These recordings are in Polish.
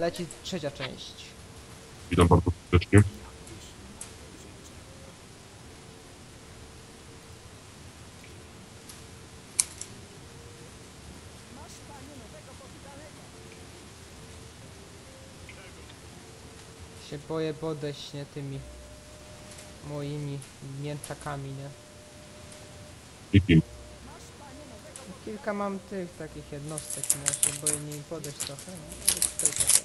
leci trzecia część. Witam bardzo serdecznie. Się boję podejść, nie, tymi moimi mięczakami, nie? Dzięki. Kilka mam tych takich jednostek, nie? Ja się boję nimi podejść trochę, no, ale tutaj trochę.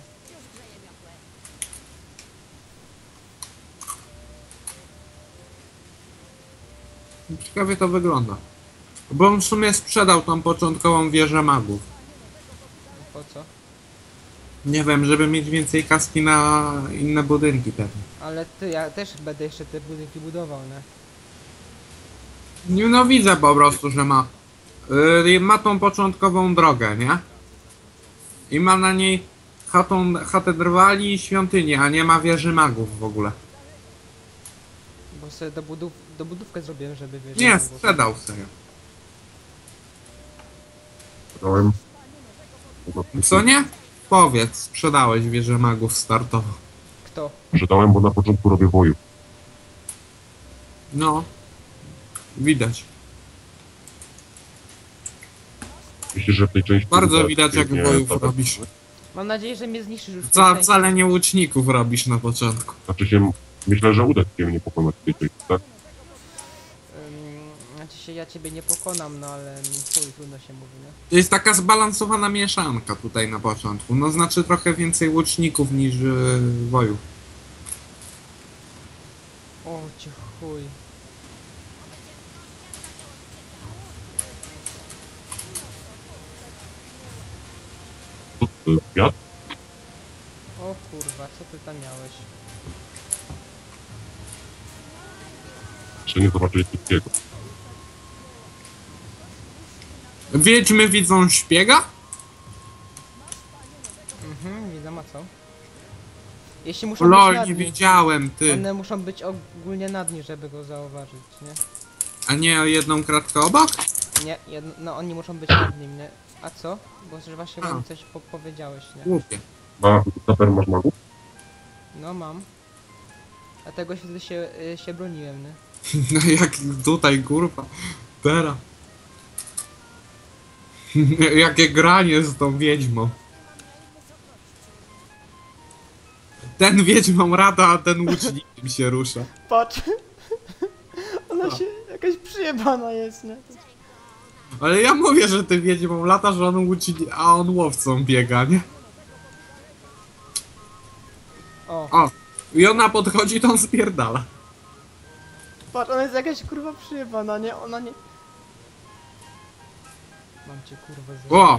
Ciekawie to wygląda. Bo on w sumie sprzedał tą początkową wieżę magów. No po co? Nie wiem, żeby mieć więcej kaski na inne budynki pewnie. Ale ty, ja też będę jeszcze te budynki budował, nie? No widzę po prostu, że ma ma tą początkową drogę, nie? I ma na niej chatę drwali i świątynię, a nie ma wieży magów w ogóle. Bo sobie dobudówkę zrobiłem, żeby wiesz. Nie, sprzedał serio. Sprzedałem. Co nie? Powiedz, sprzedałeś wieżę magów startowo. Kto? Sprzedałem, bo na początku robię woju. No. Widać. Myślę, że w tej części... Bardzo widać, jak nie, wojów tak, robisz. Mam nadzieję, że mnie zniszczysz już w tej części. Wcale nie łuczników robisz na początku. Znaczy się, myślę, że uda się mnie pokonać w tej części, tak? Znaczy się, ja ciebie nie pokonam, no ale chuj, trudno się mówi, nie? To jest taka zbalansowana mieszanka tutaj na początku. No znaczy trochę więcej łuczników niż wojów. O cię chuj. To jest kwiat? O kurwa, co ty tam miałeś? Jeszcze nie zobaczyli wszystkiego. Wiedźmy widzą szpiega? Widzę, a co? Jeśli muszą być Lol, nad nie nim, widziałem, ty. one muszą być ogólnie nad nim, żeby go zauważyć, nie? A nie o jedną kratkę obok? Nie, no oni muszą być nad nim, nie? A co? Bo że właśnie A. mi coś powiedziałeś, nie? Głupie. Na taper masz magów? No mam. Dlatego wtedy się broniłem, nie? No jak tutaj, kurwa. Teraz. Jakie granie z tą wiedźmą. Ten wiedźmą rada, a ten łucznikiem się rusza. Patrz! Ona się jakaś przyjebana jest, nie? Ale ja mówię, że ty wiedźmą latasz, a a on łowcą biega, nie? O, O! I ona podchodzi, to on spierdala. patrz, ona jest jakaś kurwa przyjebana, nie? Ona nie... Mam cię kurwa za... O!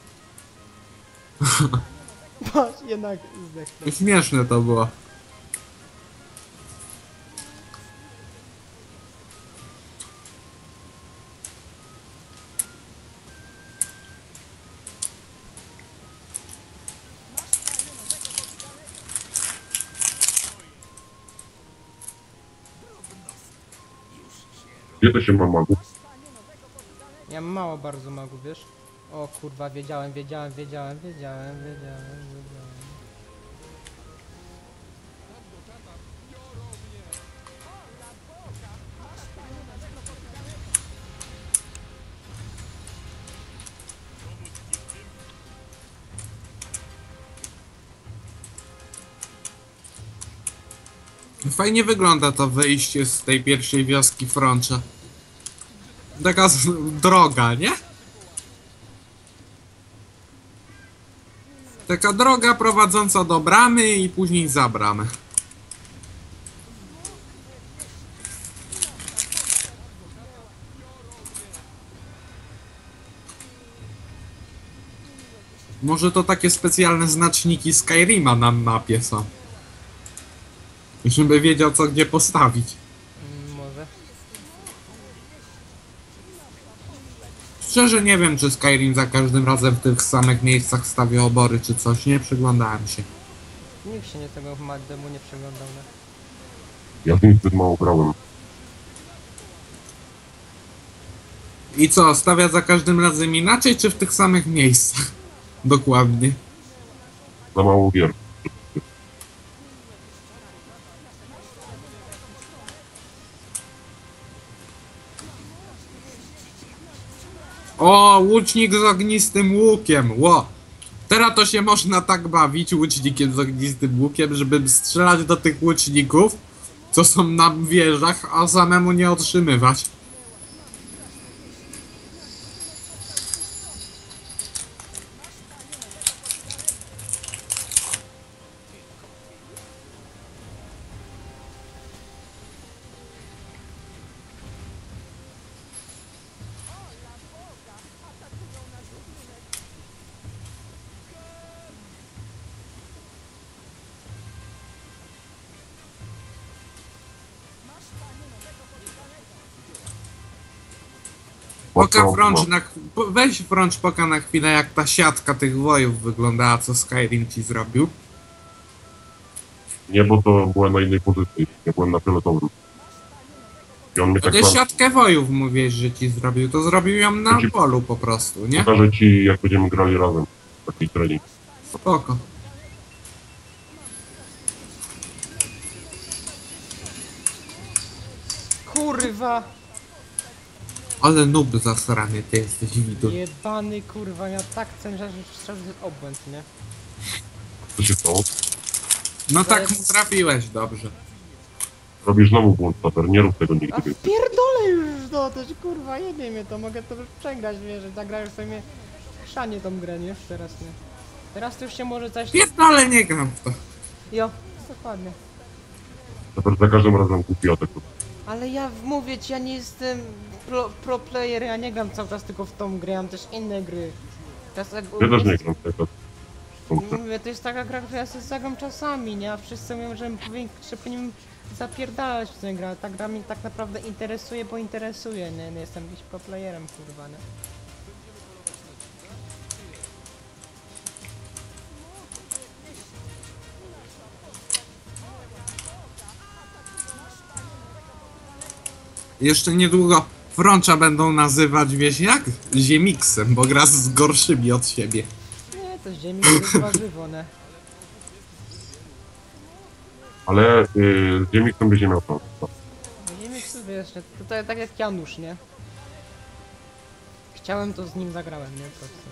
Patrz, jednak zdechnę. Śmieszne to było. Gdzie to się ma magów? Ja mam mało bardzo magów, wiesz? O kurwa, wiedziałem. Fajnie wygląda to wyjście z tej pierwszej wioski Froncza. Taka droga, nie? Taka droga prowadząca do bramy i później za bramę. Może to takie specjalne znaczniki Skyrima na mapie są. Żeby wiedział, co gdzie postawić. Może. Szczerze nie wiem, czy Skyrim za każdym razem w tych samych miejscach stawia obory czy coś. Nie przyglądałem się. Nikt się tego demo nie przeglądał, nie? Ja w tym zbyt mało grałem. I co, stawia za każdym razem inaczej, czy w tych samych miejscach? Dokładnie. Za mało gier. O, łucznik z ognistym łukiem, ło! Teraz to się można tak bawić łucznikiem z ognistym łukiem, żeby strzelać do tych łuczników, co są na wieżach, a samemu nie otrzymywać. Poka Frącz weź Frącz poka na chwilę, jak ta siatka tych wojów wyglądała, co Skyrim ci zrobił. Nie, bo to była na innej pozycji. Ja byłem na fioletowym. I on mnie To tak ty sam... siatkę wojów mówisz, że ci zrobił, to zrobił ją na Ci- polu po prostu, nie? Pokażę ci, jak będziemy grali razem. Taki trening. Spoko. Kurwa! Ale noob zasrany ty jesteś, widu. Jebany kurwa, ja tak chcę, że jest obłęd, nie? Co się stało? No tak mu trafiłeś dobrze. Robisz znowu błąd, Taper. Nie rób tego A nigdy więcej. pierdolę już no, też kurwa, jebie mnie to, mogę to już przegrać, wiesz, że zagrałem sobie chrzanie tą grę, nie? Teraz nie. Teraz to już się może coś... Pierdolę, nie gram w to. Jo, dokładnie. Taper za każdym razem kupi atak. Ale ja mówię ci, ja nie jestem pro player, ja nie gram cały czas tylko w tą grę, ja mam też inne gry. Teraz jak... Ja też nie gram teraz. Mówię, to jest taka gra, która ja sobie zagram czasami, nie? A wszyscy mówią, że powinienem zapierdalać w tę grę, ale ta gra mnie tak naprawdę interesuje, bo interesuje, nie? Nie jestem jakimś pro playerem, kurwa, nie? Jeszcze niedługo Frącza będą nazywać, wiesz jak? Ziemiksem, bo gra z gorszymi od siebie. Nie, to z ziemi to jest warzywo, nie? Ale z Ziemixem będzie miał to. Ziemi to wiesz, nie? To tak jak Janusz, nie? Chciałem, to z nim zagrałem, nie? Po prostu.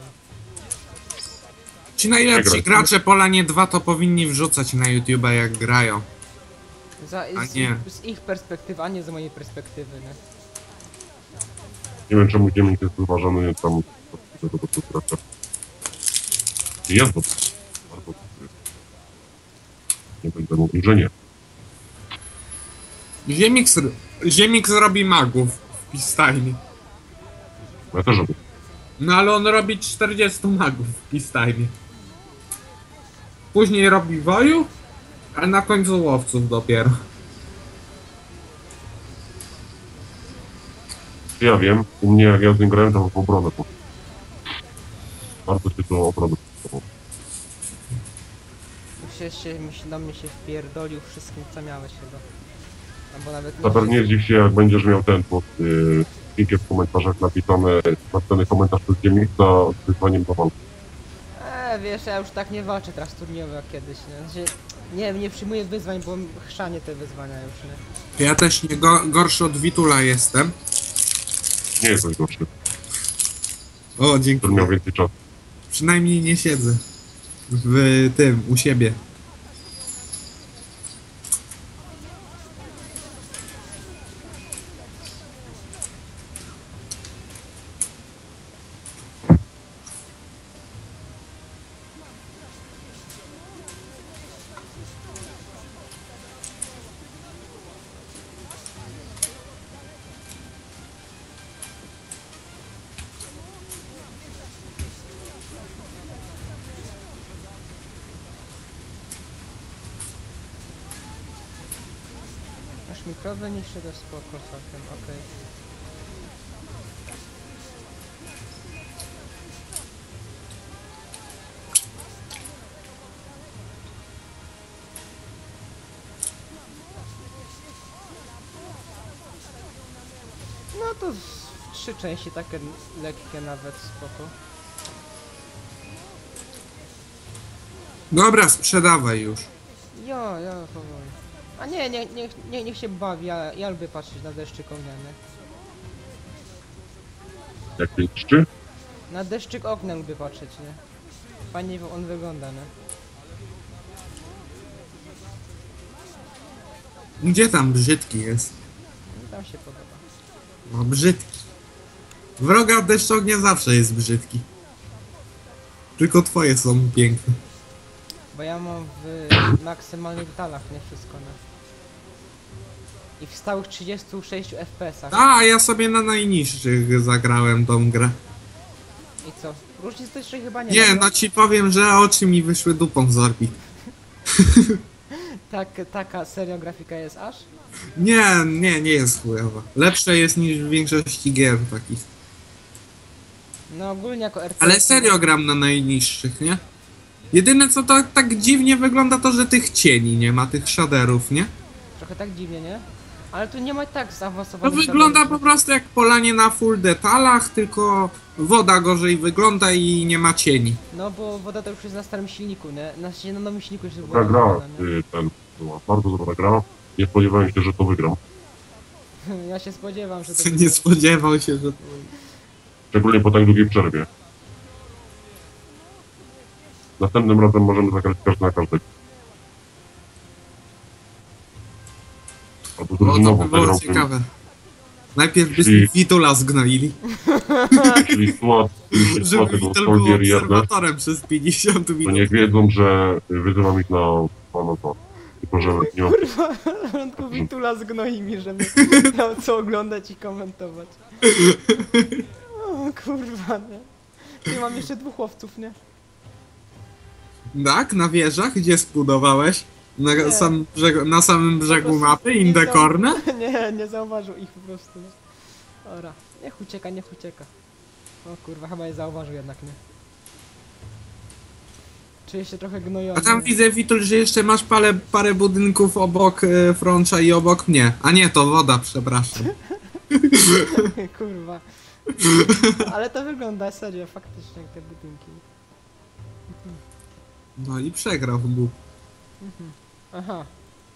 Ci najlepsi Przegrać. gracze Polanie 2 to powinni wrzucać na YouTube'a jak grają. Z, nie. z ich perspektywy, a nie z mojej perspektywy, nie? Nie wiem, czemu Ziemix jest uważany tam do tego gracza. Jest dobry. Bardzo dobry. Nie będę mówił, że nie. Ziemix robi magów w Peacetime. Ja też robię. No ale on robi 40 magów w Peacetime. Później robi woju, a na końcu łowców dopiero. Ja wiem, u mnie jak ja z nim grałem, to w obronę poszedł. Bardzo się to obronę podobało. Myślę, do mnie się wpierdolił wszystkim, co miałeś chyba. Albo nawet Taper, nie zdziw się, jak będziesz miał ten pod linkiem w komentarzach napisany komentarz przez Ziemixa z wyzwaniem do walki. Wiesz, ja już tak nie walczę teraz turniejowo jak kiedyś, nie? Znaczy, nie przyjmuję wyzwań, bo chrzanie te wyzwania już, nie? Ja też nie gorszy od Witula jestem. Nie jest coś gorszy, O, dzięki. który miał więcej czasu. Przynajmniej nie siedzę w tym, u siebie. Masz mikrowy niższy, to spoko całkiem, okej. No to w 3 części takie lekkie nawet, spoko. Dobra, sprzedawaj już. Ja powoli. A niech się bawi, ja lubię patrzeć na deszczyk ogniany. Jak piękny? Na deszczyk ognia lubię patrzeć, nie? Fajnie on wygląda, nie? Gdzie tam brzydki jest? Mi tam się podoba. No brzydki. Wroga deszczognia zawsze jest brzydki. Tylko twoje są piękne. Bo ja mam w maksymalnych detalach, nie wszystko, nie? I w stałych 36 FPS-ach. A, ja sobie na najniższych zagrałem tą grę. I co? Różnic to jeszcze chyba nie Nie, ma. no ci powiem, że oczy mi wyszły dupą z orbit. Taka serio grafika jest aż? Nie jest chujowa. Lepsze jest niż w większości gier takich. No ogólnie jako RTS... Ale serio gram na najniższych, nie? Jedyne co to tak dziwnie wygląda to, że tych cieni nie ma, tych shaderów, nie? Trochę tak dziwnie, nie? Ale tu nie ma tak To zaawansowanych... wygląda shaderów. po prostu jak polanie na full detalach, tylko woda gorzej wygląda i nie ma cieni. No bo woda to już jest na starym silniku, nie? Na nowym silniku już Dobra była gra, woda, nie? była bardzo dobra gra. Nie spodziewałem się, że to wygram. Ja się spodziewam, że to... Nie spodziewał się, że... Szczególnie po tak długiej przerwie. Następnym razem możemy zagrać każdy na każdego. Albo O, to drużynowo by było zagrałbym, ciekawe. Najpierw by Czyli- Witula zgnoili, czyli skład żeby tego Witul był Soldier 1, obserwatorem przez 50 to minut. niech wiedzą, że wyzywam ich na no to. Tylko, że nie mam... Kurwa, Rądku Witula zgnoi mi, żeby miał co oglądać i komentować. O kurwa, nie? Tu mam jeszcze dwóch łowców, nie? Tak, na wieżach, gdzie zbudowałeś? Na, Nie. na samym brzegu prostu mapy, in nie the zau- corner? Nie zauważył ich po prostu. Dobra, niech ucieka. O kurwa, chyba je zauważył jednak, nie? Czuję się trochę gnojony. A tam nie? widzę, Witul, że jeszcze masz parę budynków obok Froncha i obok mnie. A nie, to woda, przepraszam. Kurwa. Ale to wygląda serio, faktycznie, jak te budynki. No i przegrał w dół. Aha,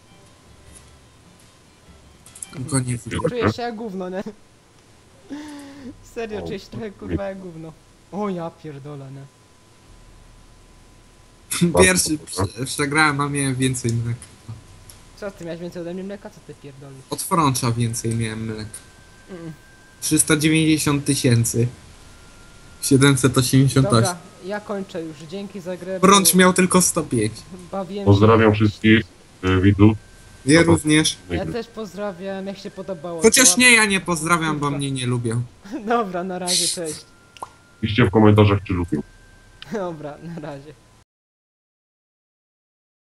Tylko nie Witul. czuję się jak gówno, nie? Serio, czuję się trochę kurwa jak gówno. O ja pierdolę, nie? Pierwszy przegrałem, a miałem więcej mleka. Co, ty miałeś więcej ode mnie mleka? Co ty pierdolisz? Od Froncha więcej miałem mleka. Mm. 390 tysięcy. 788. Dobra, ja kończę już. Dzięki za grę. Frącz miał tylko 105. Bawiłem Pozdrawiam się. wszystkich widzów. Ja Dobra. również. Ja też pozdrawiam, jak się podobało. Chociaż to nie, ja nie pozdrawiam, bo Kurwa. mnie nie lubią. Dobra, na razie, cześć. Piszcie w komentarzach, czy lubią. Dobra, na razie.